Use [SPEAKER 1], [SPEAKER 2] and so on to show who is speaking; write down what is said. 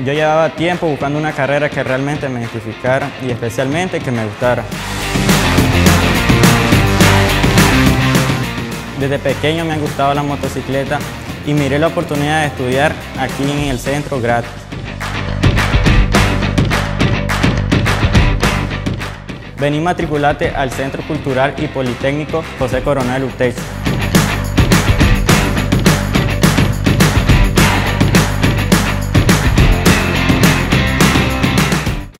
[SPEAKER 1] Yo llevaba tiempo buscando una carrera que realmente me identificara y especialmente que me gustara. Desde pequeño me han gustado las motocicletas y miré la oportunidad de estudiar aquí en el centro gratis. Vení, matriculate al Centro Cultural y Politécnico José Coronel Urteiza.